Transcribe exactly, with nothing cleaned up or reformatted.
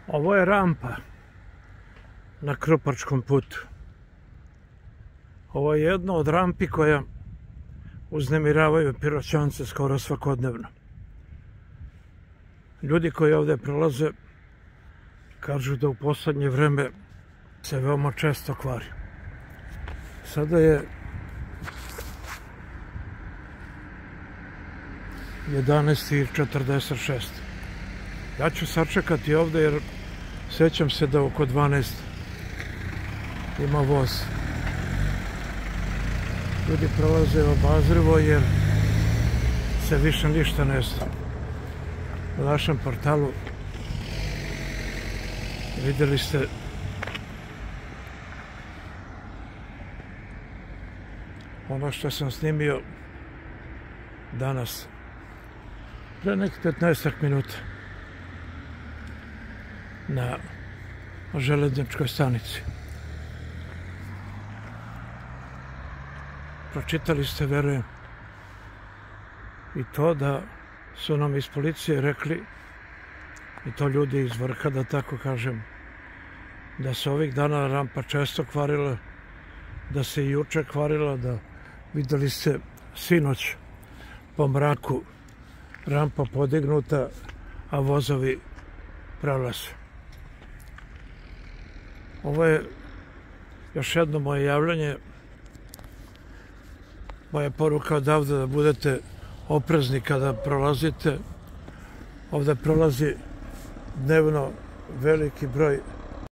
Ovo je rampa na Krupačkom putu. Ovo je jedna od rampi koja uznemiravaju Piroćance skoro svakodnevno. Ljudi koji ovdje prolaze kažu da u poslednje vreme se veoma često kvari. Sada je jedanaest i četrdeset šest. Ja ću sačekati ovdje jer sjećam se da oko dvanaest ima voz. Ljudi prolaze obazrivo jer se više ništa ne zna. U našem portalu vidjeli ste ono što sam snimio danas pre nekih petnaestak minuta na železničkoj stanici. Pročitali ste, verujem, i to da su nam iz policije rekli, i to ljudi iz vrha, da tako kažem, da se ovih dana rampa često kvarila, da se i juče kvarila, da videli ste sinoć po mraku rampa podignuta, a vozovi prolaze. Ovo je još jedno moje javljanje. Moja poruka odavde da budete oprezni kada prolazite. Ovdje prolazi dnevno veliki broj